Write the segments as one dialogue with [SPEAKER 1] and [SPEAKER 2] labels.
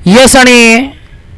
[SPEAKER 1] Yes आणि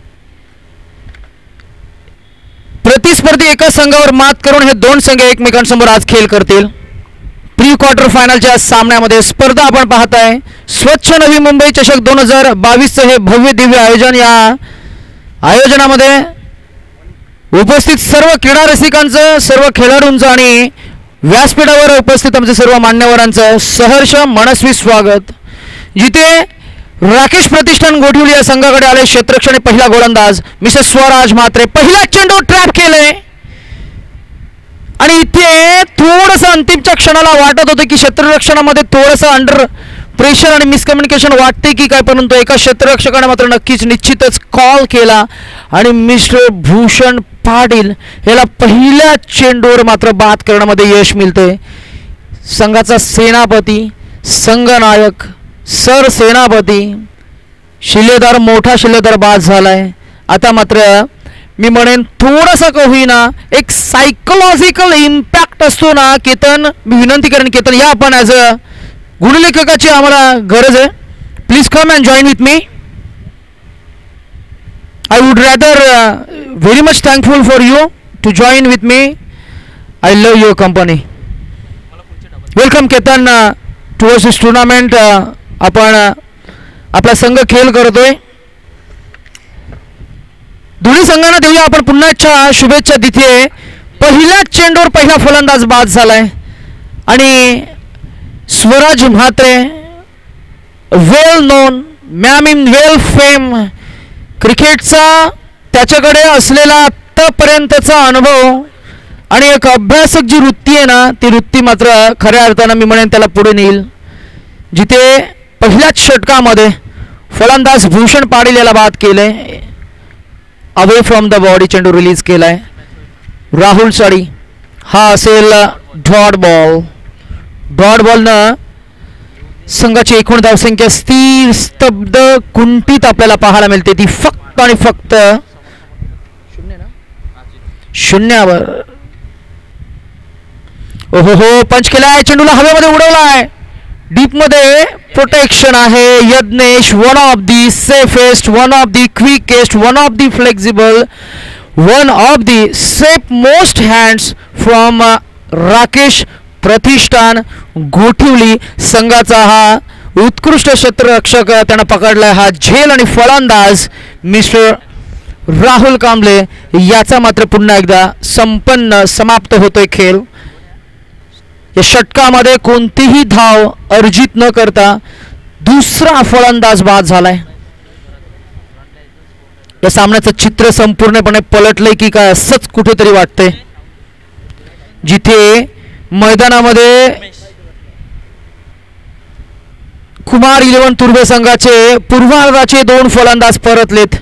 [SPEAKER 1] प्रतिस्पर्धी एका संघावर मात करून हे दोन संघ एकमेकांसमोर आज खेळ करतील. प्री क्वार्टर फायनलच्या सामन्यामध्ये स्पर्धा आपण पाहताय. स्वच्छ नवी मुंबई चषक 2022चं हे भव्य दिव्य आयोजन. या आयोजनामध्ये उपस्थित सर्व क्रीडा रसिकांचं, सर्व खेळाडूंचं आणि व्यासपीठावर उपस्थित आमच्या सर्व मान्यवरांचं सहर्ष मनस्वी स्वागत. जिथे राकेश प्रतिष्ठान गोठवली या संघाकडे आले क्षेत्ररक्षण पहिला गोलंदाज मिसेस स्वराज म्हात्रे. पहिला चेंडू ट्रॅप केले आणि इथे थोडंसं अंतिमच्या क्षणाला वाटत होतं की क्षेत्ररक्षणामध्ये थोडंसं अंडर प्रेशर आणि मिसकम्युनिकेशन वाटते की काय, परंतु एका क्षेत्ररक्षकाने मात्र नक्कीच निश्चितच कॉल केला आणि मिस्टर भूषण पाटील याला पहिल्या चेंडूवर मात्र बाद करण्यामध्ये यश मिळते. संघाचा सेनापती, संघनायक, सरसेनापती, शिलेदार, मोठा शिलेदार बाद झालाय. आता मात्र मी म्हणेन थोडासा का होईना एक सायकोलॉजिकल इम्पॅक्ट असतो ना केतन. मी विनंती करेन केतन, या आपण ॲज अ गुणलेखकाची आम्हाला गरज आहे. Please come and join with me. I would rather very much thankful for you to join with me. I love your company. Welcome Ketan towards this tournament. आपण आपला संघ खेळ करतोय. दोन्ही संघांना देऊया आपण पुन्हा शुभेच्छा. तिथे पहिल्या चेंडूवर पहिला फलंदाज बाद झालाय आणि Swaraj Mhatre, well known ma'am in well fame, क्रिकेटचा त्याच्याकडे असलेला आत्तापर्यंतचा अनुभव आणि एक अभ्यासक जी वृत्ती आहे ना, ती वृत्ती मात्र खऱ्या अर्थानं मी म्हणेन त्याला पुढे नेईल. जिथे पहिल्याच षटकामध्ये फलंदाज भूषण पाटील याला बाद केले, अवे फ्रॉम द बॉडी चेंडू रिलीज केलाय. राहुल साडी हा असेल डॉट बॉल. डॉट बॉलनं संघाची एकूण धावसंख्या स्थिर, स्तब्ध, कुंठित आपल्याला पाहायला मिळते. ती फक्त आणि फक्त शून्यावर. ओहो हो, पंच केलाय, चेंडूला हवेमध्ये उडवलाय. डीप मध्ये प्रोटेक्शन आहे. Yagnesh, one of the safest, one of the quickest, one of the flexible, one of the safe most hands from Rakesh प्रतिष्ठान गोठिवली. संघाचा हा उत्कृष्ट क्षेत्ररक्षक त्यानं पकडलाय. हा झेल आणि फलंदाज मिस्टर राहुल कांबळे याचा मात्र पुन्हा एकदा संपन्न समाप्त होतोय खेळ. या षटकामध्ये कोणतीही धाव अर्जित न करता दुसरा फलंदाज बाद झालाय. या सामन्याचं चित्र संपूर्णपणे पलटलंय की काय असंच कुठेतरी वाटतंय. जिथे मैदानामध्ये कुमार 11 तुर्भे संघाचे पूर्वार्धाचे दोन फलंदाज परतलेत.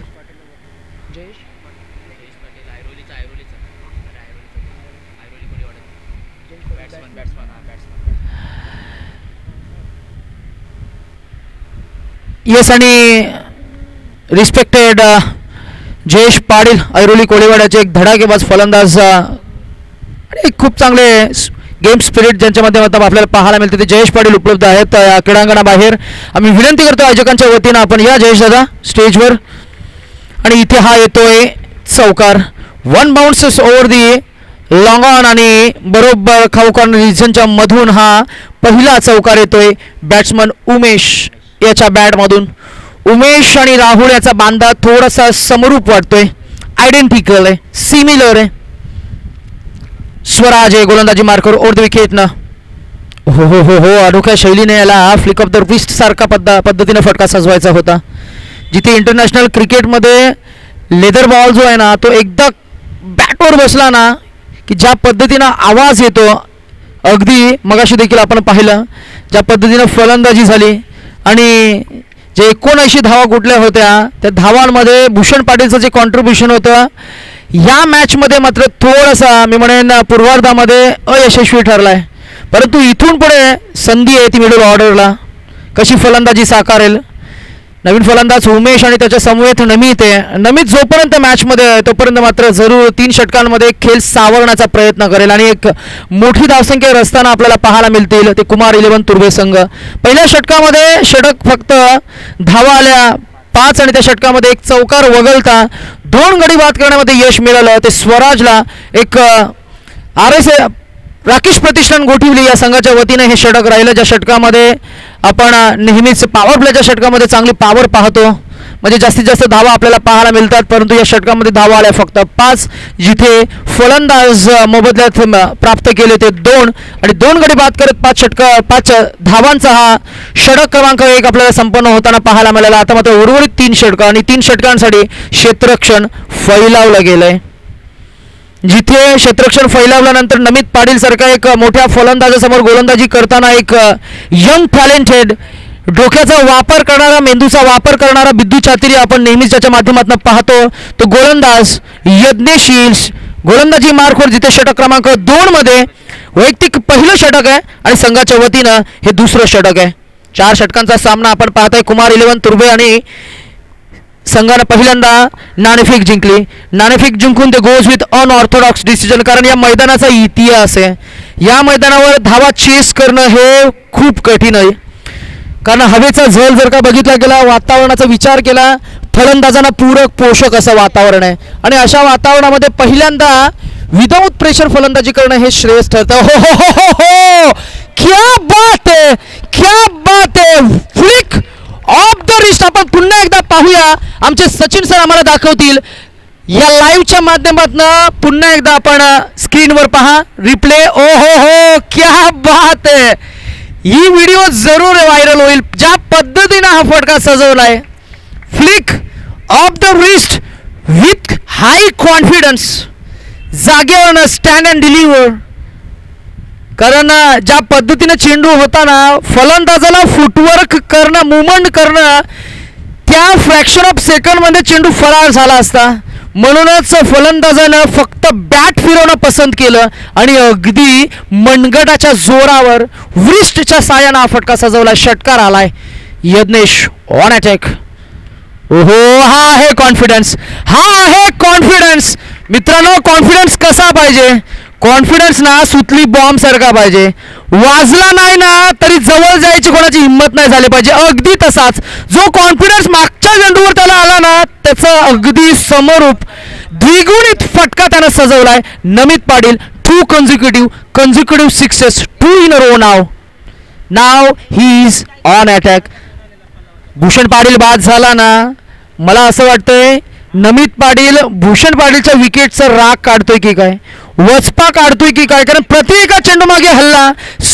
[SPEAKER 1] येस आणि रिस्पेक्टेड जयेश पाटील ऐरोली कोळीवाड्याचे एक धडाकेबाज फलंदाज आणि खूप चांगले गेम स्पिरिट ज्यांच्या माध्यमातून आपल्याला पाहायला मिळते ते जयेश पाटील उपलब्ध आहेत या क्रीडांगणाबाहेर. आम्ही विनंती करतो आयोजकांच्या वतीनं आपण या जयेश दादा स्टेजवर. आणि इथे हा येतोय चौकार. One bounces over the long on आणि बरोबर खाऊकॉर्नर रिजनच्या मधून हा पहिला चौकार येतोय बॅट्समन उमेश याच्या बॅटमधून. उमेश आणि राहुल याचा बांधा थोडासा समरूप वाटतोय, आयडेंटिकल आहे, सिमिलर आहे. स्वराज आहे गोलंदाजी मार्कर ओव्हर द विकेटनं. हो हो हो हो, अनोख्या शैलीने याला फ्लिक ऑफ द रिस्ट सारखा पद्धतीने फटका सजवायचा होता. जिथे इंटरनॅशनल क्रिकेटमध्ये लेदर बॉल जो आहे ना तो एकदा बॅटवर बसला ना की ज्या पद्धतीनं आवाज येतो, अगदी मगाशी देखील आपण पाहिलं ज्या पद्धतीनं फलंदाजी झाली आणि जे 79 धावा कुठल्या होत्या त्या धावांमध्ये भूषण पाटीलचं जे कॉन्ट्रीब्युशन होतं या मॅचमध्ये मात्र थोडासा मी म्हणेन पूर्वार्धामध्ये अयशस्वी ठरलाय. परंतु इथून पुढे संधी आहे ती मिडल ऑर्डरला कशी फलंदाजी साकारेल. नवीन फलंदाज उमेश आणि त्याच्या समवेत नमित आहे. नमित जोपर्यंत मॅचमध्ये आहे तोपर्यंत मात्र जरूर 3 षटकांमध्ये खेळ सावरण्याचा प्रयत्न करेल आणि एक मोठी धावसंख्या रस्त्यानं आपल्याला पाहायला मिळतील ते कुमार 11 तुर्भे संघ. पहिल्या षटकामध्ये षटक फक्त धावा आल्या 5 आणि त्या षटकामध्ये एक चौकार वगळता 2 गडी बाद करण्यामध्ये यश मिळालं. ते स्वराजला एक राकेश प्रतिष्ठान गोठिवली या संघाच्या वतीने हे षटक राहिलं, ज्या षटकामध्ये आपण नेहमीच पॉवर प्लेच्या षटकामध्ये चांगली पॉवर पाहतो, म्हणजे जास्तीत जास्त धावा आपल्याला पाहायला मिळतात. परंतु या षटकामध्ये धावा आल्या फक्त 5, जिथे फलंदाज मोबदल्यात प्राप्त केले ते 2 आणि 2 गडी बाद करत 5 धावांचा हा षटक क्रमांक 1 आपल्याला संपन्न होताना पाहायला मिळाला. आता मात्र उर्वरित 3 षटकं आणि 3 षटकांसाठी क्षेत्ररक्षण फैलावलं गेलंय, जिथे क्षेत्ररक्षण फैलावल्यानंतर नमित पाटील सारखा एक मोठ्या फलंदाजासमोर गोलंदाजी करताना एक यंग टॅलेंटेड डोक्याचा वापर करणारा, मेंदूचा वापर करणारा बिद्दू चातिरी आपण नेहमीच ज्याच्या माध्यमातून पाहतो, तो गोलंदाज यज्ञशील गोलंदाजी मार्कवर, जिथे षटक क्रमांक 2 मध्ये वैयक्तिक पहिलं षटक आहे आणि संघाच्या वतीनं हे दुसरं षटक आहे. 4 षटकांचा सामना आपण पाहताय. कुमार 11 तुर्बे आणि संघानं पहिल्यांदा नाणेफेक जिंकली. नाणेफेक जिंकून ते गोज विथ अनऑर्थोडॉक्स डिसिजन, कारण या मैदानाचा इतिहास आहे. या मैदानावर धावा चेस करणं हे खूप कठीण आहे, कारण हवेचा झल जर का बघितला गेला, वातावरणाचा विचार केला, फलंदाजांना पूरक पोषक असं वातावरण आहे आणि अशा वातावरणामध्ये पहिल्यांदा विदाऊट प्रेशर फलंदाजी करणं हे श्रेयस ठरतं. हो हो हो हो हो, क्या बात आहे, क्या बात आहे. फ्लिक ऑफ द रिस्ट आपण पुन्हा एकदा पाहूया. आमचे सचिन सर आम्हाला दाखवतील या लाईव्हच्या माध्यमातून. पुन्हा एकदा आपण स्क्रीनवर पहा रिप्ले. ओ हो हो, क्या बात आहे. ही व्हिडिओ जरूर व्हायरल होईल, ज्या पद्धतीनं हा फटका सजवलाय. Flick off the wrist with high confidence, जागेवर स्टँड अँड डिलिव्हर. कारण ज्या पद्धतीनं चेंडू होताना फलंदाजाला फुटवर्क करणं, मुवमेंट करणं, त्या फ्रॅक्शन ऑफ सेकंडमध्ये चेंडू फरार झाला असता. म्हणूनच फलंदाजानं फक्त बॅट फिरवणं पसंत केलं आणि अगदी मनगटाच्या जोरावर व्रिस्टच्या साह्यानं हा फटका सजवला. षटकार आलाय. Yagnesh on attack. ओहो, हा आहे कॉन्फिडन्स, हा आहे कॉन्फिडन्स. मित्रांनो, कॉन्फिडन्स कसा पाहिजे? कॉन्फिडन्स ना सुतली बॉम्ब सारखा पाहिजे. वाजला नाही ना तरी जवळ जायची कोणाची हिंमत नाही झाली पाहिजे. अगदी तसाच जो कॉन्फिडन्स मागच्या चेंडूवर त्याला आला ना, त्याचं अगदी समरूप द्विगुणित फटका त्यानं सजवलाय. नमित Patil 2 consecutive sixes, 2 in a row now he is on attack. Bhushan Patil बाद झाला ना, मला असं वाटतंय नमित पाटील भूषण पाटीलच्या विकेटचा राग काढतोय की काय, वचपा काढतोय की काय, कारण प्रति एका चेंडू मागे हल्ला.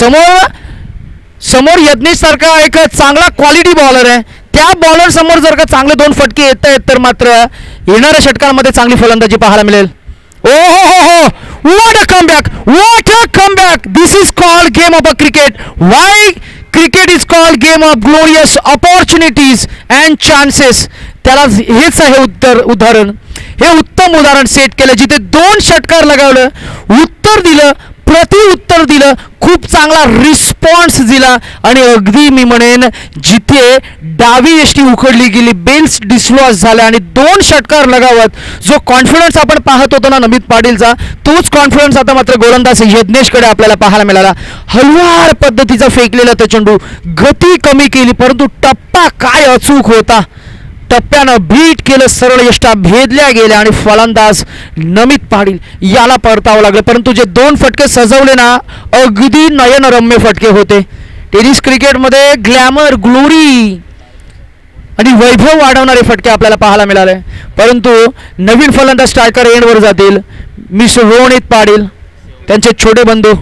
[SPEAKER 1] समोर यज्ञेश सारखा एक चांगला क्वालिटी बॉलर आहे, त्या बॉलर समोर जर का चांगले 2 फटके येत आहेत तर मात्र येणाऱ्या षटकांमध्ये चांगली फलंदाजी पाहायला मिळेल. ओ हो हो हो, what a comeback, what a comeback. This is called game of a cricket. Why cricket is called game of glorious opportunities and chances. त्याला हेच आहे उदाहरण, हे उत्तम उदाहरण सेट केलं, जिथे 2 षटकार लगावलं, उत्तर दिलं, प्रति-उत्तर दिलं, खूप चांगला रिस्पॉन्स दिला आणि अगदी मी म्हणेन जिथे डावी यष्टी उखडली गेली, बेल्स डिसलॉस झाल्या आणि 2 षटकार लगावत जो कॉन्फिडन्स आपण पाहत होतो ना नमित पाटीलचा, तोच कॉन्फिडन्स आता मात्र गोलंदाज यज्ञेशकडे आपल्याला पाहायला मिळाला. हलवार पद्धतीचा फेकलेला तो चेंडू, गती कमी केली, परंतु टप्पा काय अचूक होता. टप्प्यानं बीट केलं, सरळ यष्टा भेदल्या गेल्या आणि फलंदाज नमित पाटील याला परतावं लागलं. परंतु जे 2 फटके सजवले ना, अगदी नयनरम्य फटके होते. टेनिस क्रिकेटमध्ये ग्लॅमर, ग्लोरी आणि वैभव वाढवणारे फटके आपल्याला पाहायला मिळाले. परंतु नवीन फलंदाज स्ट्रायकर एंडवर जातील, मिस्टर रोनित पाटील, त्यांचे छोटे बंधू.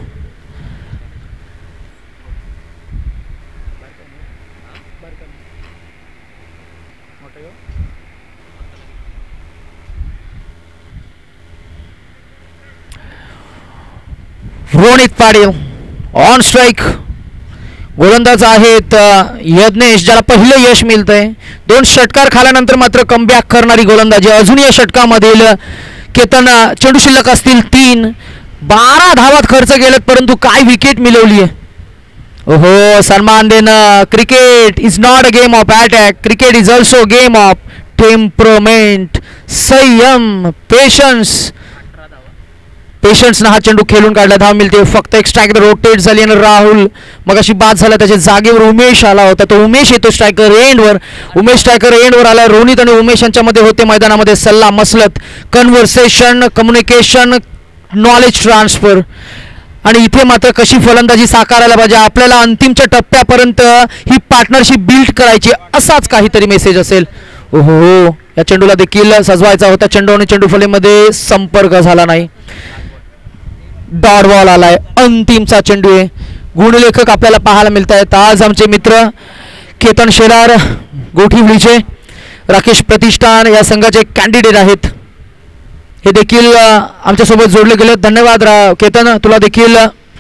[SPEAKER 1] Ronit Patil on strike. गोलंदाज आहेत यज्ञेश, ज्याला पहिलं यश मिळतंय. 2 षटकार खाल्यानंतर मात्र कमबॅक करणारी गोलंदाजी. अजून या षटकामधील केतन चेंडू शिल्लक असतील 3, 12 धावात खर्च केलेत, परंतु काय विकेट मिळवली आहे. ओहो, सन्मान देणं. Cricket is not a game of attack, cricket is also game of temperament, संयम, पेशन्स. पेशन्सनं हा चेंडू खेळून काढला. धाव मिळते. फक्त एक स्ट्राईक रोटेट झाली आणि राहुल मग अशी बाद झाला. त्याच्या जागेवर उमेश आला होता. तो उमेश येतो स्ट्रायकर एंडवर. उमेश स्ट्रायकर एंडवर आला. रोनित आणि उमेश यांच्यामध्ये होते मैदानामध्ये सल्ला मसलत, कन्व्हर्सेशन, कम्युनिकेशन, नॉलेज ट्रान्सफर. आणि इथे मात्र कशी फलंदाजी साकारायला पाहिजे, आपल्याला अंतिमच्या टप्प्यापर्यंत ही पार्टनरशिप बिल्ड करायची, असाच काहीतरी मेसेज असेल. ओहो, या चेंडूला देखील सजवायचा होता चेंडू आणि चेंडू फलेमध्ये संपर्क झाला नाही. डॉट बॉल आलाय. अंतिमचा चेंडू आहे. गुणलेखक आपल्याला पाहायला मिळत आहेत आज आमचे मित्र केतन शेलार गोठिवलीचे, राकेश प्रतिष्ठान या संघाचे कॅन्डिडेट आहेत. हे देखील आमच्यासोबत जोडले गेले. धन्यवाद केतन, तुला देखील.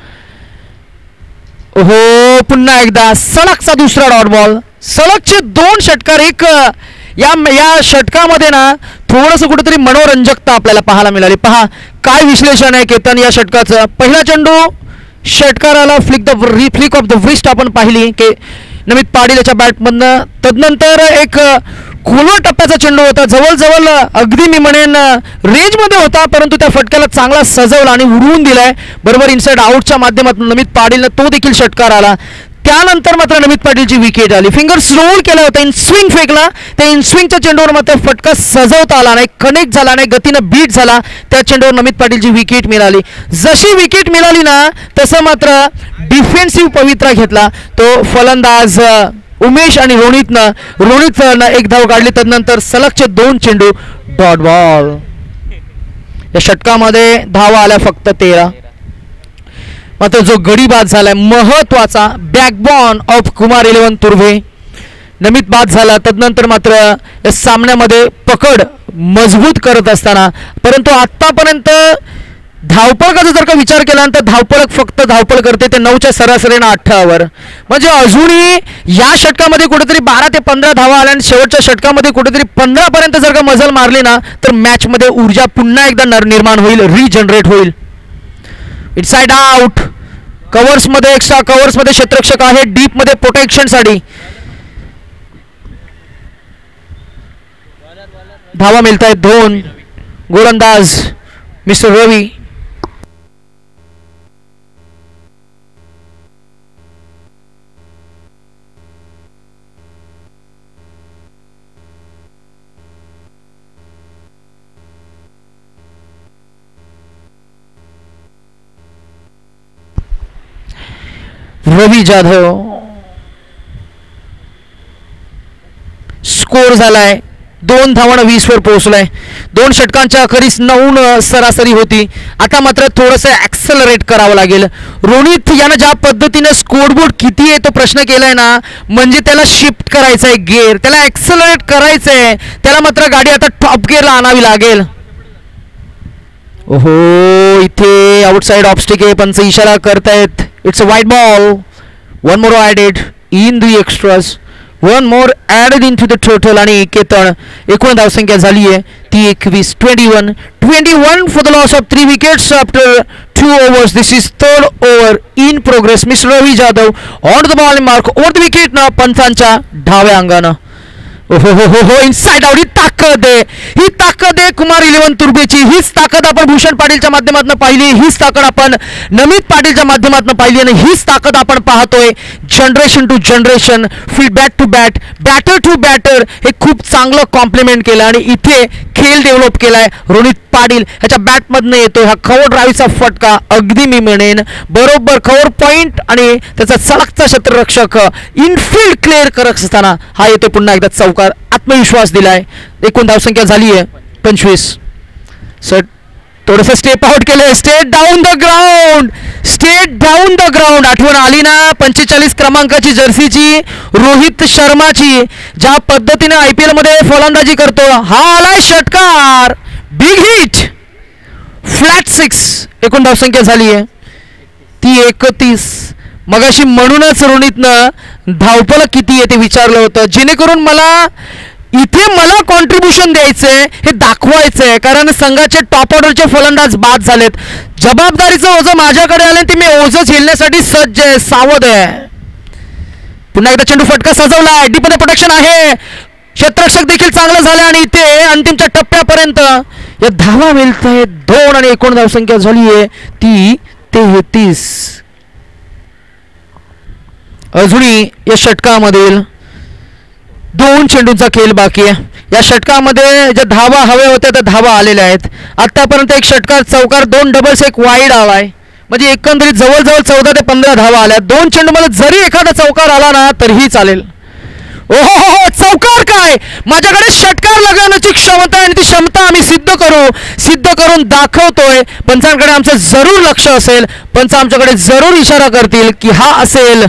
[SPEAKER 1] हो, पुन्हा एकदा सलगचा दुसरा डॉट बॉल. सलगचे 2 षटकार. एक या षटकामध्ये ना थोडंसं कुठेतरी मनोरंजकता आपल्याला पाहायला मिळाली. पहा काय विश्लेषण आहे केतन या षटकाचं. पहिला चेंडू षटकाराला फ्लिक ऑफ द व्रिस्ट आपण पाहिली की नमित पाटील याच्या बॅटमधनं. तदनंतर एक खोलवर टप्प्याचा चेंडू होता, जवळजवळ अगदी मी म्हणेन रेंजमध्ये होता, परंतु त्या फटक्याला चांगला सजवला आणि उडवून दिलाय बरोबर इनसाइड आउटच्या माध्यमातून नमित पाटीलनं. तो देखील षटकार आला. त्यानंतर मात्र नमित पाटीलची विकेट आली. फिंगर्स रोल केला होता, इन स्विंग फेकला. त्या इन स्विंगच्या चेंडूवर मात्र फटका सजवता आला नाही, कनेक्ट झाला नाही, गतीनं बीट झाला. त्या चेंडूवर नमित पाटीलची विकेट मिळाली. जशी विकेट मिळाली ना तसं मात्र डिफेन्सिव्ह पवित्रा घेतला तो फलंदाज उमेश आणि रोनितनं एक धाव काढली. तदनंतर सलगचे 2 चेंडू डॉट बॉल. या षटकामध्ये धावा आल्या फक्त 13. मात्र जो गडी बाद झालाय महत्वाचा बॅकबॉन ऑफ कुमार 11 तुर्भे नमित बाद झाला. तदनंतर मात्र या सामन्यामध्ये पकड मजबूत करत असताना, परंतु आतापर्यंत धावपळकाचा जर का विचार केला तर धावपळक फक्त धावपळ करते ते 9च्या सरासरीनं 18वर. म्हणजे अजूनही या षटकामध्ये कुठेतरी 12 ते 15 धावा आल्या आणि शेवटच्या षटकामध्ये कुठेतरी 15 पर्यंत जर का मजल मारली ना तर मॅचमध्ये ऊर्जा पुन्हा एकदा निर्माण होईल, रिजनरेट होईल. Inside out. कव्हर्समध्ये एक्स्ट्रा कव्हर्समध्ये क्षेत्ररक्षक आहे, डीपमध्ये प्रोटेक्शनसाठी. धावा मिळत आहेत 2. गोलंदाज मिस्टर रवी. रवी जाधव. स्कोर झालाय 2 धावांना 20वर पोहोचलाय. 2 षटकांच्या अखेरीस 9 सरासरी होती. आता मात्र थोडंसं ॲक्सेलरेट करावं लागेल. रोनित यानं ज्या पद्धतीने स्कोरबोर्ड किती आहे तो प्रश्न केलाय ना, म्हणजे त्याला शिफ्ट करायचं आहे गिअर, त्याला ॲक्सेलरेट करायचं आहे. त्याला मात्र गाडी आता टॉप गिअरला आणावी लागेल. ओहो, इथे आउटसाइड ऑब्स्टिक आहे, पंच इशारा करतायत. It's a wide ball. 1 more added in the extras. 1 more added into the total. आणि केतन एकूण धावसंख्या झाली आहे ती 21. 21 for the loss of 3 wickets after 2 overs. This is 3rd over in progress. Mr. Ravi Jadhav on the ball mark over the wicket ना पंचांच्या डाव्या अंगानं. ओहो हो हो हो, इनसाइड आउट. ही ताकद आहे कुमार 11 तुर्बेची. हीच ताकद आपण भूषण पाटीलच्या माध्यमातून पाहिली, हीच ताकद आपण नमित पाटीलच्या माध्यमातून पाहिली आणि हीच ताकद आपण पाहतोय generation to generation, feedback to bat, batter to batter. हे खूप चांगलं कॉम्प्लिमेंट केलं आणि इथे खेळ डेव्हलप केलाय. रोनित पाटील ह्याच्या बॅटमधनं येतोय हा कव्हर ड्राईव्हचा फटका. अगदी मी म्हणेन बरोबर कव्हर पॉइंट आणि त्याचा सलगचा क्षेत्ररक्षक इनफिल्ड क्लिअर करत असताना हा येतो पुन्हा एकदा चौकार. आत्मविश्वास दिलाय. एकूण धावसंख्या झाली आहे 25. सर थोडंसं स्टेप आउट केलंय. Straight down the ground. आठवण आली ना 45 क्रमांकाची जर्सीची, रोहित शर्माची, ज्या पद्धतीने IPL मध्ये फलंदाजी करतो. हा आलाय षटकार, बिग हिट, फ्लॅट 6. एकूण धावसंख्या झाली आहे ती 31. मगाशी म्हणूनच रोनितनं धावपळ किती आहे ते विचारलं होतं, जेणेकरून इथे मला कॉन्ट्रीब्युशन द्यायचंय, हे दाखवायचंय. कारण संघाचे टॉप ऑर्डरचे फलंदाज बाद झालेत. जबाबदारीचं ओझं माझ्याकडे आलं, ते मी ओझं झेलण्यासाठी सज्ज आहे, सावध आहे. पुन्हा एकदा चेंडू फटका सजवलाय. डीपमध्ये प्रोटेक्शन आहे. क्षेत्ररक्षक देखील चांगलं झालं आणि इथे अंतिमच्या टप्प्यापर्यंत या धावा मिळत आहेत 2 आणि एकूण धावसंख्या झाली आहे ती 33. अजूनही या षटकामधील 2 चेंडूंचा खेळ बाकी आहे. या षटकामध्ये ज्या धावा हव्या होत्या त्या धावा आलेल्या आहेत. आतापर्यंत एक षटकार चौकार 2 डबल्स एक वाईड आलाय म्हणजे एकंदरीत जवळजवळ 14 ते 15 धावा आल्या. 2 चेंडूमध्ये जरी एखादा चौकार आला ना तरीही चालेल. ओहो हो हो चौकार काय माझ्याकडे षटकार लगावण्याची क्षमता आहे आणि ती क्षमता आम्ही सिद्ध करून दाखवतोय. पंचांकडे आमचं जरूर लक्ष असेल. पंच आमच्याकडे जरूर इशारा करतील की हा असेल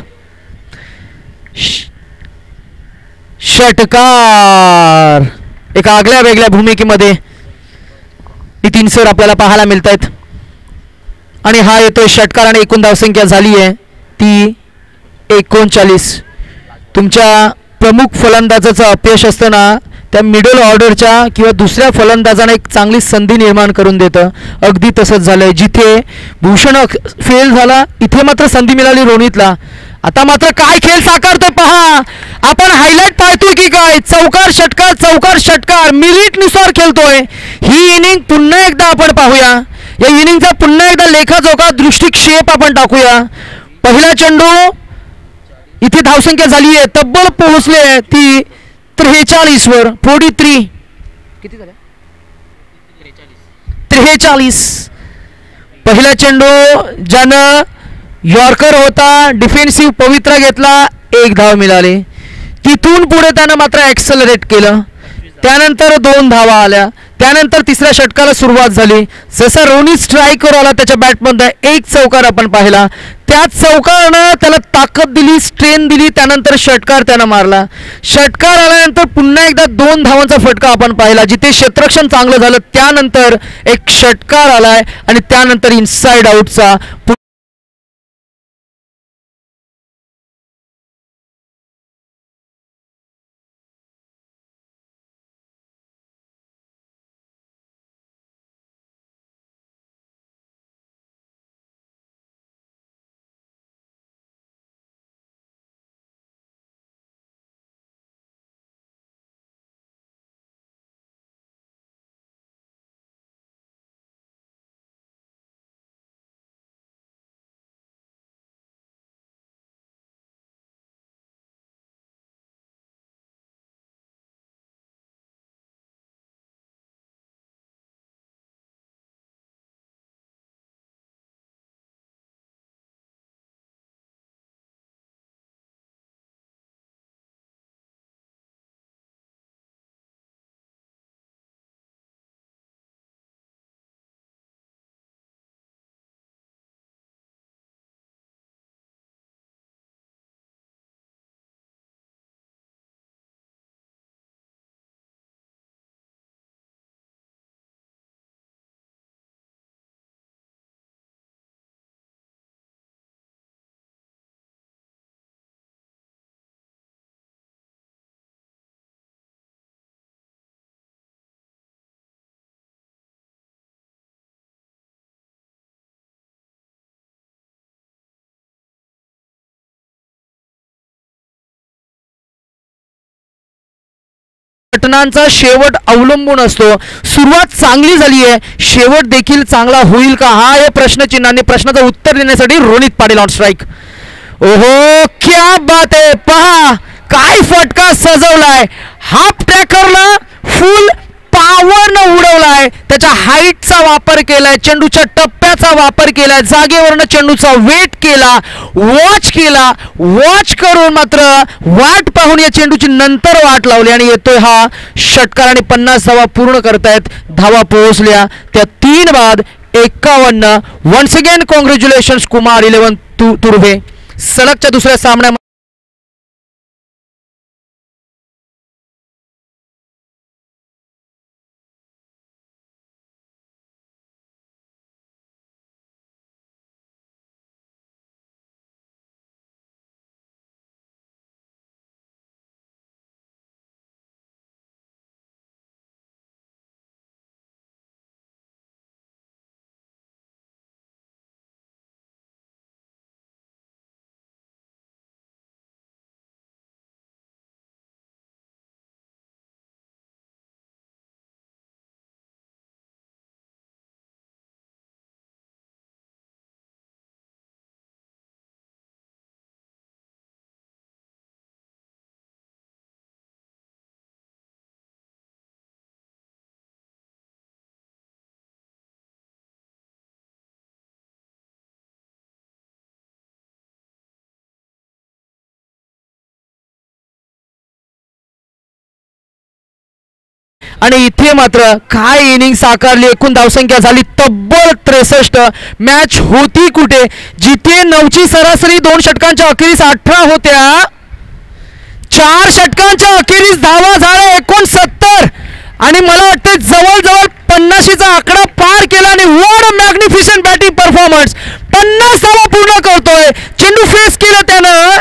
[SPEAKER 1] षटकार. एका आगळ्या वेगळ्या भूमिकेमध्ये नितीन सर आपल्याला पाहायला मिळत आहेत आणि हा येतोय षटकार आणि एकूण धावसंख्या झाली आहे ती 39. तुमच्या प्रमुख फलंदाजाचं अपयश असतं ना त्या मिडल ऑर्डरच्या किंवा दुसऱ्या फलंदाजांना एक चांगली संधी निर्माण करून देतं. अगदी तसंच झालंय. जिथे भूषण फेल झाला इथे मात्र संधी मिळाली रोनितला. आता मात्र काय खेळ साकारतोय पहा. आपण हायलाइट पाहतोय की काय चौकार षटकार मिनिटनुसार खेळतोय. ही इनिंग पुन्हा एकदा आपण पाहूया. या इनिंगचा पुन्हा एकदा लेखाजोखा दृष्टिक्षेप आपण टाकूया. पहिला चेंडू इथे धावसंख्या झाली आहे तब्बल पोहोचले ती 43 वर 43 किती झाल्या 43. पहिला चेंडू ज्यानं यॉर्कर होता डिफेन्सिव्ह पवित्रा घेतला 1 धाव मिळाली. तिथून पुढे त्यानं मात्र ॲक्सेलरेट केलं. त्यानंतर 2 धावा आल्या. त्यानंतर तिसऱ्या षटकाला सुरुवात झाली. जसा रोनी स्ट्राईकवर आला त्याच्या बॅटमध्ये 1 चौकार आपण पाहिला. त्या चौकारानं त्याला ताकद दिली स्ट्रेन दिली. त्यानंतर षटकार त्यानं मारला. षटकार आल्यानंतर पुन्हा एकदा 2 धावांचा फटका आपण पाहिला. जिथे क्षेत्ररक्षण चांगलं झालं त्यानंतर एक षटकार आलाय आणि त्यानंतर इनसाइड आउटचा घटनांचा शेवट अवलंबून असतो. सुरुवात चांगली झाली आहे शेवट देखील चांगला होईल का हा या प्रश्नचिन्हाने प्रश्नाचं उत्तर देण्यासाठी रोनित पाटील ऑन स्ट्राईक. ओहो क्या बात आहे. पहा काय फटका सजवलाय. हाफ ट्रॅकरला फुल पावरनं उडवलाय. त्याच्या हाईटचा वापर केलाय चेंडूच्या टप्प्याचा वापर केलाय जागेवरनं चेंडूचा वेट केला वॉच करून मात्र वाट पाहून या चेंडूची नंतर वाट लावली आणि येतोय हा षटकार आणि 50 धावा पूर्ण करतायत. धावा पोहोचल्या त्या 3 बाद 51. Once again congratulations Kumar 11 Turbhe. सलगच्या दुसऱ्या सामन्यामध्ये आणि इथे मात्र काय इनिंग्स आकारली, एकूण धावसंख्या झाली तब्बल 63. मॅच होती कुठे जिथे 9ची सरासरी 2 षटकांच्या अखेरीस 18 होत्या, 4 षटकांच्या अखेरीस धावा झाल्या 69 आणि मला वाटते जवळजवळ 50चा आकडा पार केला. आणि what a magnificent batting performance, 50 धावा पूर्ण करतोय. चेंडू फेस केला त्यानं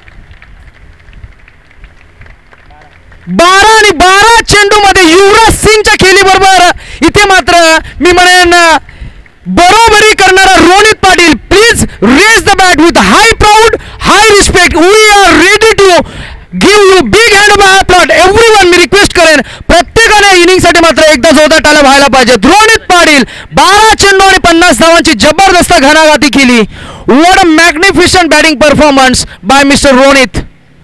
[SPEAKER 1] 12 आणि 12 चेंडू मध्ये युवराज सिंगच्या खेळी बरोबर इथे मात्र मी म्हणेन बरोबरी करणारा Ronit Patil. Please raise the bat with high proud, high respect. We are ready to give you big hand by applause everyone. मी रिक्वेस्ट करेन प्रत्येकाने इनिंगसाठी मात्र एकदा जोरदार टाळ्या व्हायला पाहिजेत. रोनित पाटील 12 चेंडू आणि 50 धावांची जबरदस्त घणाघाती केली. What a magnificent batting performance by mister Ronit.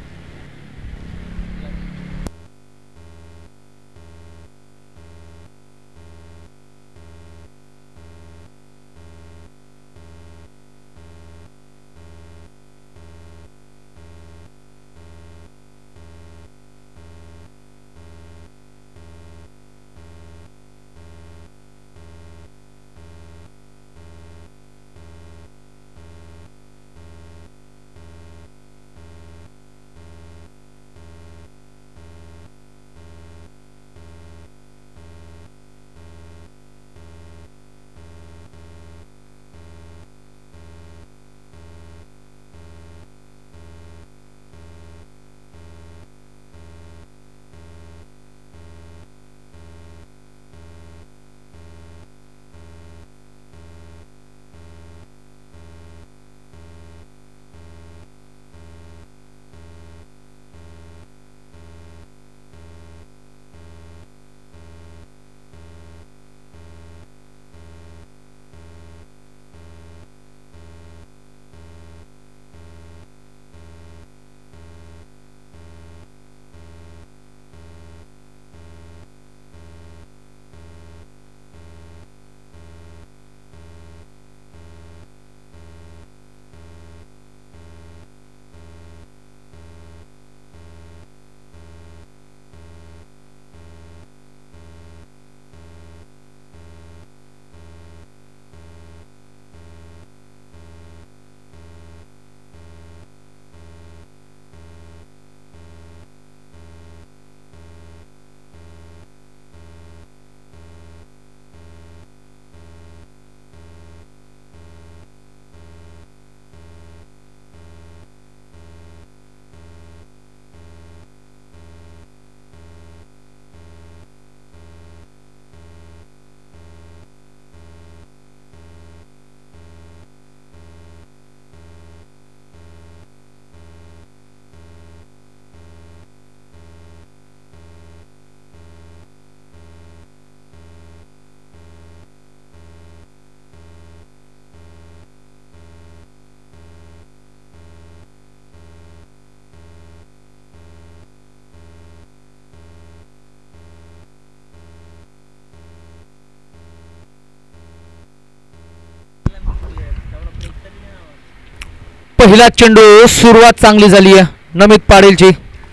[SPEAKER 1] पहिला चेंडू सुरुवात चांगली झाली आहे नमित पाटीलची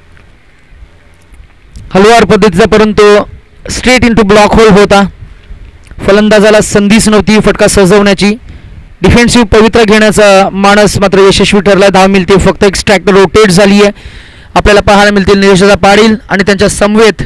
[SPEAKER 1] हलवार पद्धतीचा, परंतु स्ट्रेट इनटू ब्लॉक होल होता. फलंदाजाला संधीच नव्हती फटका सजवण्याची. डिफेन्सिव्ह पवित्रा घेण्याचा मानस मात्र यशस्वी ठरला. धाव मिळते फक्त एक स्ट्राइक रोटेट झाली आहे. आपल्याला पाहायला मिळतील निलेशदा पाटील आणि त्यांच्या समवेत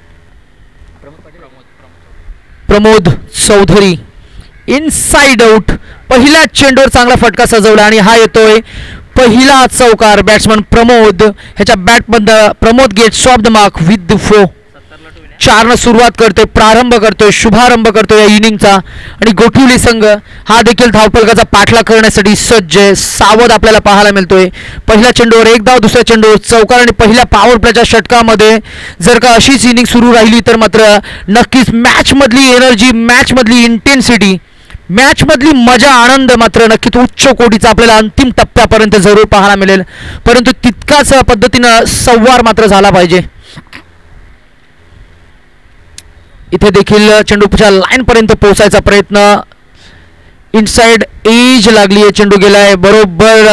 [SPEAKER 1] प्रमोद चौधरी. Inside out. पहिल्या चेंडूवर चांगला फटका सजवला आणि हा येतोय पहिला चौकार. बॅट्समन प्रमोद ह्याच्या बॅटमधून Pramod gets off the mark with the 4. 4 सुरुवात करतोय, प्रारंभ करतोय, शुभारंभ करतोय या इनिंगचा. आणि गोठिवली संघ हा देखील धावफलकाचा पाठलाग करण्यासाठी सज्ज आहे, सावध आपल्याला पाहायला मिळतोय. पहिल्या चेंडूवर एक धाव, दुसऱ्या चेंडूवर चौकार आणि पहिल्या पॉवर प्लेच्या षटकामध्ये जर का अशीच इनिंग सुरू राहिली तर मात्र नक्कीच मॅचमधली एनर्जी, मॅचमधली इंटेन्सिटी, मॅचमधली मजा, आनंद मात्र नक्कीच उच्च कोटीचा आपल्याला अंतिम टप्प्यापर्यंत जरूर पाहायला मिळेल. परंतु तितकाच पद्धतीनं संवार मात्र झाला पाहिजे. इथे देखील चेंडूच्या लाईन पर्यंत पोहोचायचा प्रयत्न, इनसाइड एज लागली आहे, चेंडू गेलाय बरोबर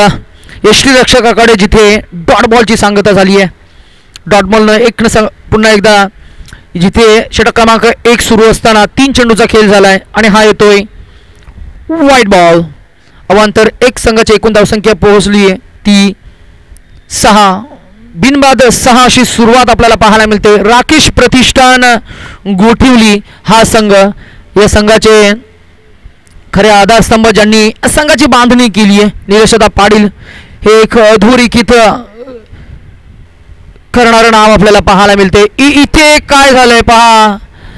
[SPEAKER 1] यष्टीरक्षकाकडे जिथे डॉट बॉलची सांगता झाली आहे. डॉट बॉलनं पुन्हा एकदा जिथे षटक क्रमांक 1 सुरू असताना 3 चेंडूचा खेळ झालाय आणि हा येतोय व्हाईट बॉल. अवांतर एक संघाची एकूण धावसंख्या पोहोचली आहे ती 6. बिनबाद 6 अशी सुरुवात आपल्याला पाहायला मिळते. राकेश प्रतिष्ठान गोठिवली हा संघ, या संघाचे खरे आधारस्तंभ ज्यांनी संघाची बांधणी केली आहे. निलेशदा पाटील हे एक अधोरेखित करणारं नाव आपल्याला पाहायला मिळते. इथे काय झालंय पहा,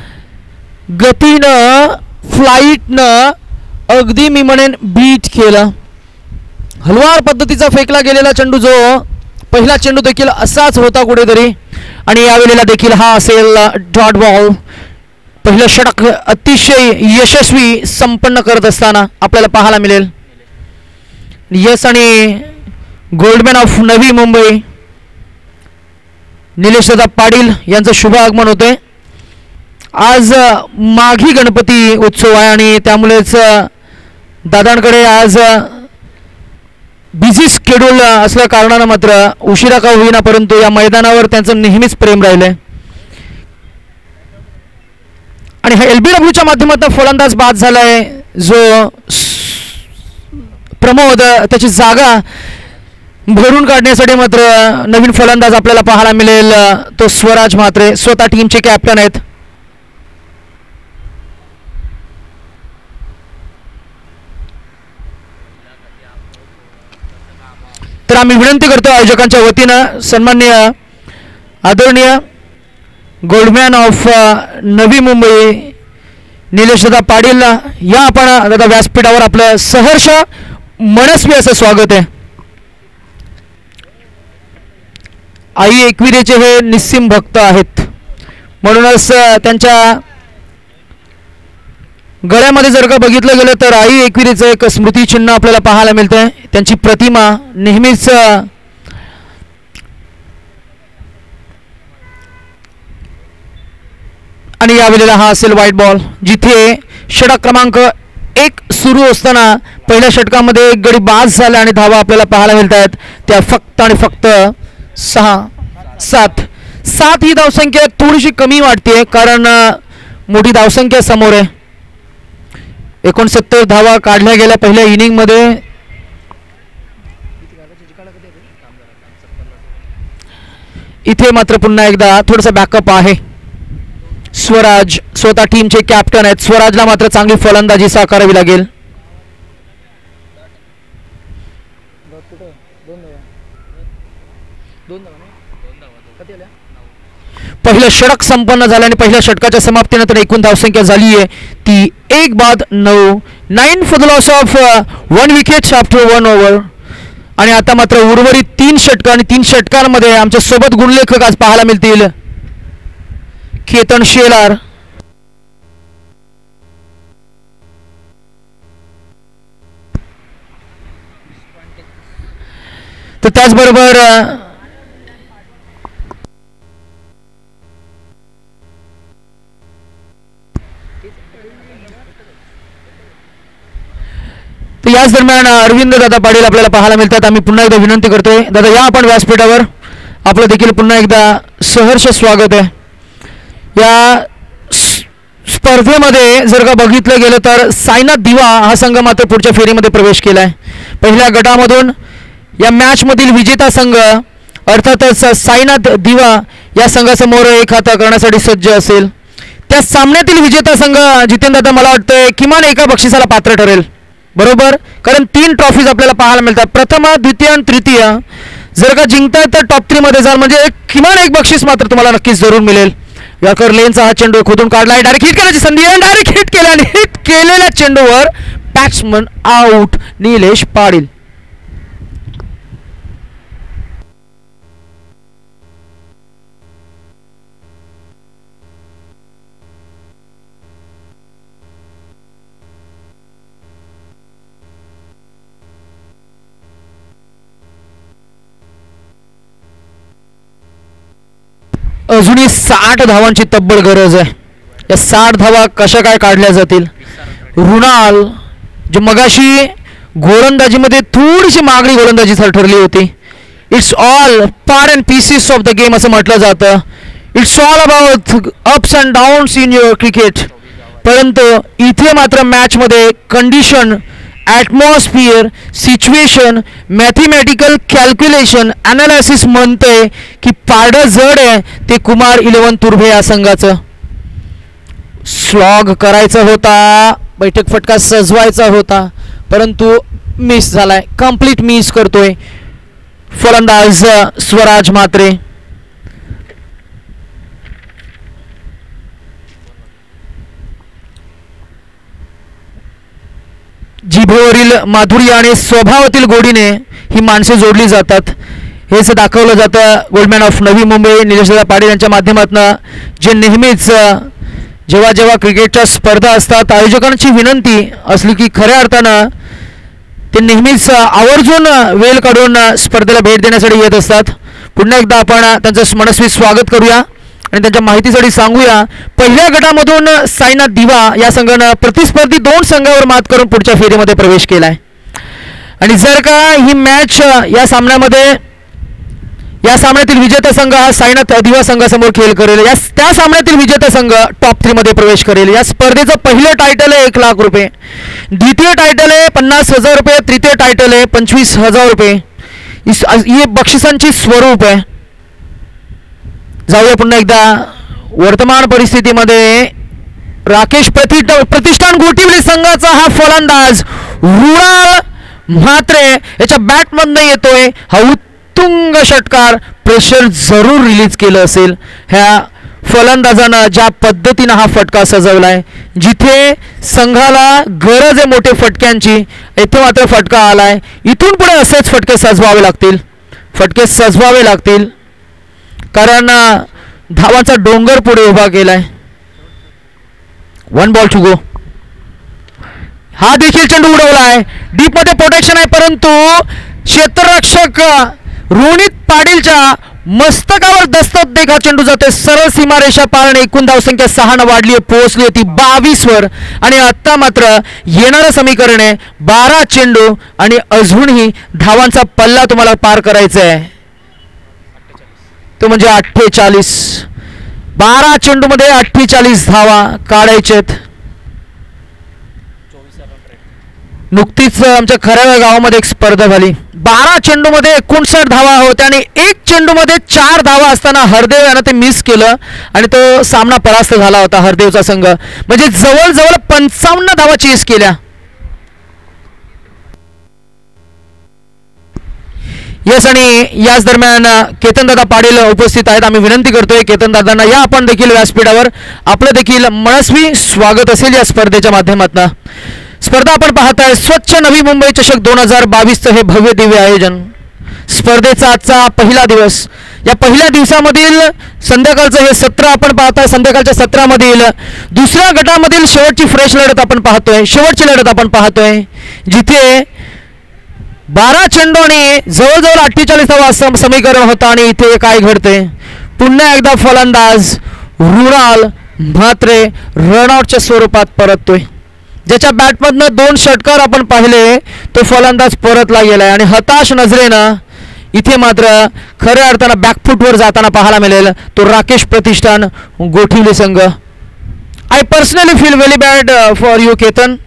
[SPEAKER 1] गतीनं फ्लाईटनं अगदी मी म्हणेन बीट केलं. हलवार पद्धतीचा फेकला गेलेला चेंडू, जो पहिला चेंडू देखील असाच होता कुठेतरी, आणि यावेळेला देखील हा असेल डॉट बॉल. पहिलं षटक अतिशय यशस्वी संपन्न करत असताना आपल्याला पाहायला मिळेल. यस आणि गोल्डमॅन ऑफ नवी मुंबई निलेशदा पाटील यांचं शुभ आगमन होते. आज माघी गणपती उत्सव आहे आणि त्यामुळेच दादांकडे आज बिझी शेड्यूल असल्या कारणानं मात्र उशिरा का होईना, परंतु या मैदानावर त्यांचं नेहमीच प्रेम राहिलंय. आणि हा LBWच्या माध्यमातून फलंदाज बाद झालाय, जो प्रमोद त्याची जागा भरून काढण्यासाठी मात्र नवीन फलंदाज आपल्याला पाहायला मिळेल. तो स्वराज म्हात्रे, स्वतः टीमचे कॅप्टन आहेत. तर आम्ही विनंती करतो आयोजकांच्या वतीनं सन्माननीय आदरणीय गोल्डमॅन ऑफ नवी मुंबई निलेशदा पाटील या आपण दादा व्यासपीठावर आपलं सहर्ष मनस्वी असं स्वागत आहे. आई एकविरेचे हे निस्सीम भक्त आहेत, म्हणूनच त्यांच्या गळ्यामध्ये जर का बघितलं गेलं तर आई एकविरेचं एक स्मृतिचिन्ह आपल्याला पाहायला मिळतंय. त्यांची प्रतिमा नेहमीच आणि यावेळेला हा असेल व्हाईट बॉल, जिथे षटक क्रमांक 1 सुरू असताना पहिल्या षटकामध्ये एक गडी बाद झाला आणि धावा आपल्याला पाहायला मिळत आहेत त्या फक्त आणि फक्त 6-7. 7 ही धावसंख्या थोडीशी कमी वाटते, कारण मोठी धावसंख्या समोर आहे. 69 धावा काढल्या गेल्या पहिल्या इनिंगमध्ये. इथे मात्र पुन्हा एकदा थोडासा बॅकअप आहे. स्वराज स्वतः टीमचे कॅप्टन आहेत. स्वराजला मात्र चांगली फलंदाजी साकारावी लागेल. पहिलं षटक संपन्न झालं आणि पहिल्या षटकाच्या समाप्तीनंतर एकूण धावसंख्या झाली आहे ती 1-9. 9 for the loss of 1 wicket after 1 over. आणि आता मात्र उर्वरित 3 षटक आणि 3 षटकांमध्ये आमच्या सोबत गुणलेखक आज पाहायला मिळतील. केतन शेलार, तर त्याचबरोबर याच दरम्यान अरविंद दादा पाटील आपल्याला पाहायला मिळतात. आम्ही पुन्हा एकदा विनंती करतोय दादा या आपण व्यासपीठावर. आपलं देखील पुन्हा एकदा सहर्ष स्वागत आहे. या स्पर्धेमध्ये जर का बघितलं गेलं तर साईनाथ दिवा हा संघ मात्र पुढच्या फेरीमध्ये प्रवेश केला आहे. पहिल्या गटामधून या मॅचमधील विजेता संघ अर्थातच साईनाथ दिवा या संघासमोर एक हात करण्यासाठी सज्ज असेल. त्या सामन्यातील विजेता संघ जितेंद्र दादा मला वाटतंय किमान एका बक्षिसाला पात्र ठरेल, बरोबर, कारण 3 ट्रॉफीज आपल्याला पाहायला मिळतात. प्रथम, द्वितीय आणि तृतीय जर का जिंकताय तर टॉप 3 मध्ये जाल, म्हणजे किमान एक बक्षीस मात्र तुम्हाला नक्कीच जरूर मिळेल. याकर लेनचा हा चेंडू खोदून काढला, डायरेक्ट हिट करण्याची संधी आहे, डायरेक्ट हिट केला आणि हिट केलेल्या चेंडूवर बॅट्समन आउट निलेश पाटील. अजूनही 60 धावांची तब्बल गरज आहे. या 60 धावा कशा काय काढल्या जातील. रुणाल जो मगाशी गोलंदाजीमध्ये थोडीशी मागणी गोलंदाजीसाठी ठरली होती. It's all part and pieces of the game असं म्हटलं जातं. It's all about ups and downs in your cricket. परंतु इथे मात्र मॅचमध्ये condition, atmosphere, situation, mathematical calculation, analysis म्हणतंय की पारडं जड आहे ते कुमार 11 तुर्भे या संघाचं. स्लॉग करायचा होता, बैठक फटका सजवायचा होता, परंतु मिस झालाय. कंप्लीट मिस करतोय फलंदाज स्वराज म्हात्रे. जिभेवरील माधुर्य आणि स्वभावातील गोडीने ही माणसे जोडली जातात हेच दाखवलं जातं गोल्डमॅन ऑफ नवी मुंबई निलेशदादा पाटील यांच्या माध्यमातून, जे नेहमीच जेव्हा जेव्हा क्रिकेटच्या स्पर्धा असतात आयोजकांची विनंती असली की खऱ्या अर्थानं ते नेहमीच आवर्जून वेळ काढून स्पर्धेला भेट देण्यासाठी येत असतात. पुन्हा एकदा आपण त्यांचं मनस्वी स्वागत करूया आणि त्यांच्या माहितीसाठी सांगूया. पहिल्या गटामधून साईनाथ दिवा या संघानं प्रतिस्पर्धी 2 संघावर मात करून पुढच्या फेरीमध्ये प्रवेश केला आहे. आणि जर का ही मॅच या सामन्यातील विजेता संघ हा साईनाथ दिवा संघासमोर खेळ करेल, त्या सामन्यातील विजेता संघ टॉप 3 मध्ये प्रवेश करेल. या स्पर्धेचं पहिलं टायटल आहे 1 लाख रुपये, द्वितीय टायटल आहे 50,000 रुपये, तृतीय टायटल आहे 25,000 रुपये. हे बक्षिसांची स्वरूप आहे. जाऊया पुन्हा एकदा वर्तमान परिस्थितीमध्ये राकेश प्रतिष्ठान गोटिवली संघाचा हा फलंदाज रुणाल म्हात्रे याच्या बॅटमधनं येतोय. हा उत्तुंग षटकार, प्रेशर जरूर रिलीज केलं असेल ह्या फलंदाजानं ज्या पद्धतीनं हा फटका सजवलाय. जिथे संघाला गरज आहे मोठे फटक्यांची, इथे मात्र फटका आलाय. इथून पुढे असेच फटके सजवावे लागतील कारण धावांचा डोंगर पुढे उभा केलाय. 1 बॉल टू गो. हा देखील चेंडू उडवलाय. डीप मध्ये प्रोटेक्शन आहे, परंतु क्षेत्ररक्षक रोनित पाटीलच्या मस्तकावर दस्तक देख हा चेंडू जातोय सरळ सीमारेषा पार. एकूण धावसंख्या 6 वाढली, पोहोचली होती 22 वर आणि आता मात्र येणारं समीकरण आहे 12 चेंडू आणि अजूनही धावांचा पल्ला तुम्हाला पार करायचा आहे तो म्हणजे 48. 12 चेंडूमध्ये 48 धावा काढायचेत. नुकतीच आमच्या खऱ्या गावामध्ये एक स्पर्धा झाली. 12 चेंडूमध्ये 59 धावा होत्या आणि 1 चेंडूमध्ये 4 धावा असताना हरदेव यानं ते मिस केलं आणि तो सामना परास्त झाला होता हरदेवचा संघ. म्हणजे जवळजवळ 55 धावा चेस केल्या. यस, आणि याच दरम्यान केतनदादा पाटील उपस्थित आहेत. आम्ही विनंती करतोय केतनदादांना या आपण देखील व्यासपीठावर आपलं देखील मनस्वी स्वागत असेल या स्पर्धेच्या माध्यमातून. स्पर्धा आपण पाहताय स्वच्छ नवी मुंबई चषक 2022चं हे भव्य दिव्य आयोजन. स्पर्धेचा आजचा पहिला दिवस. या पहिल्या दिवसामधील संध्याकाळचं हे सत्र आपण पाहताय. संध्याकाळच्या सत्रामधील दुसऱ्या गटामधील शेवटची लढत आपण पाहतोय जिथे 12 चेंडू आणि जवळजवळ 48 धावा समीकरण होतं. आणि इथे काय घडते, पुन्हा एकदा फलंदाज रुणाल म्हात्रे रनआउटच्या स्वरूपात परततोय. ज्याच्या बॅटमधनं 2 षटकार आपण पाहिले तो फलंदाज परतला गेलाय आणि हताश नजरेनं इथे मात्र खऱ्या अर्थानं बॅकफुटवर जाताना पाहायला मिळेल तो राकेश प्रतिष्ठान गोठिवली संघ. I personally feel very bad for you Ketan.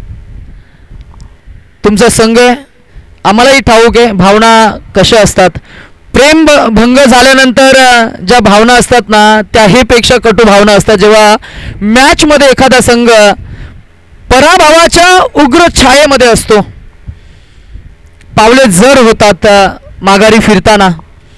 [SPEAKER 1] तुमचा संघ आम्हालाही ठाऊक आहे भावना कशा असतात. प्रेम भंग झाल्यानंतर ज्या भावना असतात ना त्या हे पेक्षा कटू भावना असतात जेव्हा मॅचमध्ये एखादा संघ पराभवाच्या उग्र छायेमध्ये असतो. पावले जड होतात माघारी फिरताना.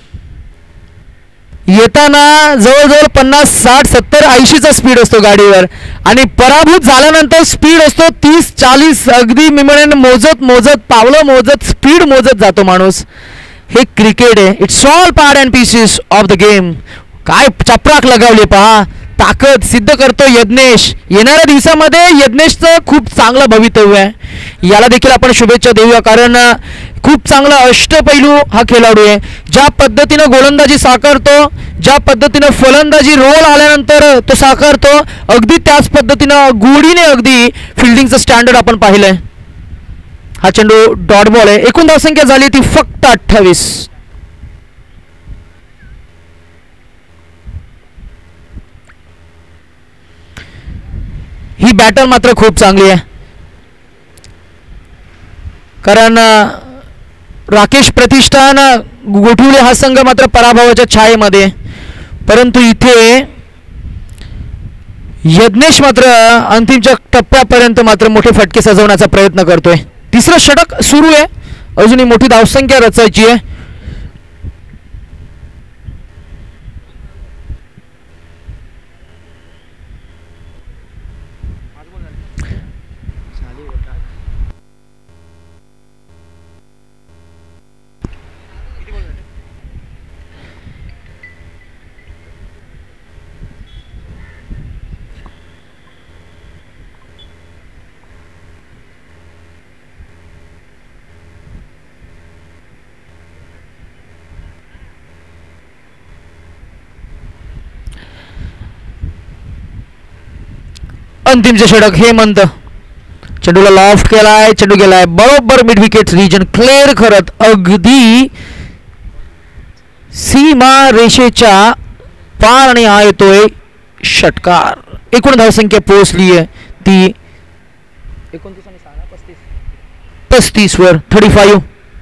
[SPEAKER 1] येताना जवळजवळ 50, 60, 70, 80चा स्पीड असतो गाडीवर आणि पराभूत झाल्यानंतर स्पीड असतो 30, 40. अगदी मिळून मोजत पावलं मोजत स्पीड मोजत जातो माणूस. हे क्रिकेट आहे. It's all part and pieces of the game. काय चपराक लगावली पहा. ताकद सिद्ध करतो यज्ञेश. येणाऱ्या दिवसामध्ये यज्ञेशचं खूप चांगलं भवितव्य आहे. याला देखील आपण शुभेच्छा देऊया कारण खूप चांगला अष्टपैलू हा खेळाडू आहे. ज्या पद्धतीनं गोलंदाजी साकारतो, ज्या पद्धतीनं फलंदाजी रोल आल्यानंतर तो साकारतो, अगदी त्याच पद्धतीनं गोडीने अगदी फिल्डिंगचं स्टँडर्ड आपण पाहिलंय. हा चेंडू डॉट बॉल आहे. एकूण धावसंख्या झाली ती फक्त 28. बॅटल मात्र खूप चांगली आहे, कारण राकेश प्रतिष्ठान गोठिवली हा संघ मात्र पराभवाच्या छायेमध्ये, परंतु इथे यज्ञेश मात्र अंतिमच्या टप्प्यापर्यंत मात्र मोठे फटके सजवण्याचा प्रयत्न करतोय. तिसरं षटक सुरू आहे, अजूनही मोठी धावसंख्या रचायची आहे. अंतिमचे षटक हेमंत, चेंडूला लॉफ्ट केलाय, चेंडू गेलाय बरोबर मिड विकेट रिजन क्लिअर करत अगदी सीमा रेषेच्या पार आणि हा येतोय षटकार. एकूण धावसंख्या पोहोचली आहे ती 35 वर 35.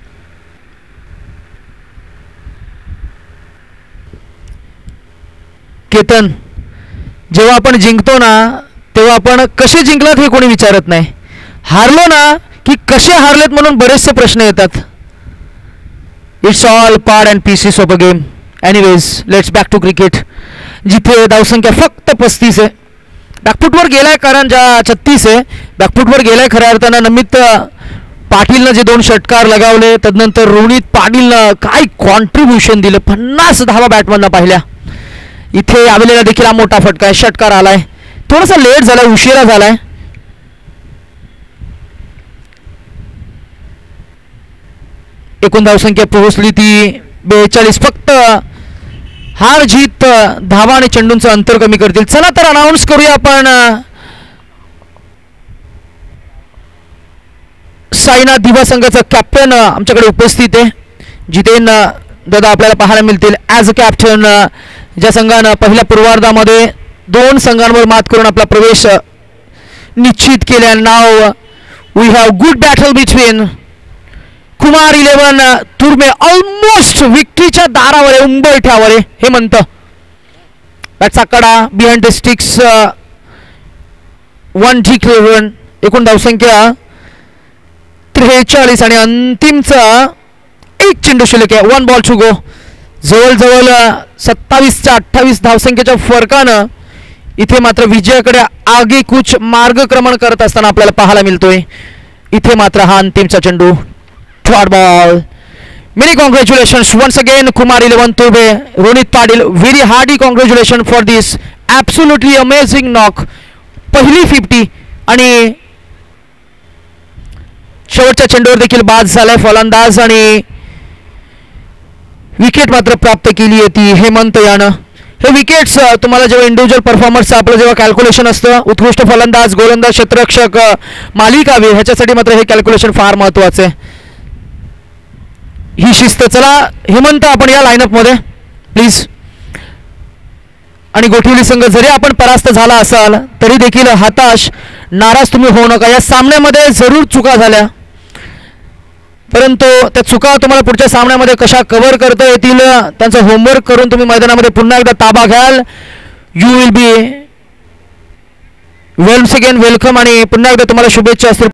[SPEAKER 1] केतन, जेव्हा आपण जिंकतो ना तेव्हा आपण कसे जिंकलात हे कोणी विचारत नाही, हारलो ना की कसे हारलेत म्हणून बरेचसे प्रश्न येतात. It's all part and pieces of a game. Anyways let's back to cricket, जिथे धावसंख्या फक्त 35 आहे. बॅकफुटवर गेलाय कारण 36 आहे, बॅकफुटवर गेलाय खऱ्या अर्थानं. नमित पाटीलनं जे 2 षटकार लगावले, तदनंतर रोहित पाटीलनं काय कॉन्ट्रीब्युशन दिलं, 50 धावा बॅटमधनं पाहिल्या. इथे आलेला देखील हा मोठा फटका आहे, षटकार आलाय, थोडासा लेट झालाय, उशिरा झालाय. एकूण धावसंख्या पोहोचली ती 42. फक्त हार जीत धावा आणि चेंडूंचं अंतर कमी करतील. चला तर अनाऊन्स करूया आपण साईनाथ दिवा संघाचा कॅप्टन आमच्याकडे उपस्थित आहे. जितेंद्र दादा आपल्याला पाहायला मिळतील ॲज अ कॅप्टन, ज्या संघानं पहिल्या पूर्वार्धामध्ये 2 संघांवर मात करून आपला प्रवेश निश्चित केला. Now we have good battle between Kumar 11 तुर्मे, ऑलमोस्ट विक्ट्रीच्या दारावर आहे, उंबरठ्यावर आहे. हे म्हणतं बॅटचा कडा बिहाइंड द स्टिक्स 1 ठीक 11. एकूण धावसंख्या 43 आणि अंतिमचा 1 चेंडू शिल्लक आहे. 1 बॉल टू गो. जवळजवळ 27 च्या 28 धावसंख्येच्या फरकानं इथे मात्र विजयाकडे आगेकूच मार्गक्रमण करत असताना आपल्याला पाहायला मिळतोय. इथे मात्र हा अंतिमचा चेंडू, third ball. Many congratulations once again Kumar 11 तुर्बे, Rohit Patil. Very hearty congratulation for this absolutely amazing knock. पहिली 50 आणि शेवटच्या चेंडूवर देखील बाद झालाय फलंदाज आणि विकेट मात्र प्राप्त केली आहे ती हेमंत यानं. हे विकेट्स तुम्हाला जेव्हा इंडिव्हिज्युअल परफॉर्मन्सचं आपलं जेव्हा कॅल्क्युलेशन असतं, उत्कृष्ट फलंदाज, गोलंदाज, क्षेत्ररक्षक, मालिकावीर, ह्याच्यासाठी मात्र हे कॅल्क्युलेशन फार महत्त्वाचं आहे. ही शिस्त. चला हेमंत आपण या लाईनअपमध्ये प्लीज. आणि गोठिवली संघ जरी आपण परास्त झाला असाल तरी देखील हताश नाराज तुम्ही होऊ नका. या सामन्यामध्ये जरूर चुका झाल्या, परंतु त्या चुका तुम्हाला पुढच्या सामन्यामध्ये कशा कव्हर करता येतील त्यांचं होमवर्क करून तुम्ही मैदानामध्ये पुन्हा एकदा ताबा घ्याल. You will be wells again welcome आणि पुन्हा एकदा तुम्हाला शुभेच्छा असतील.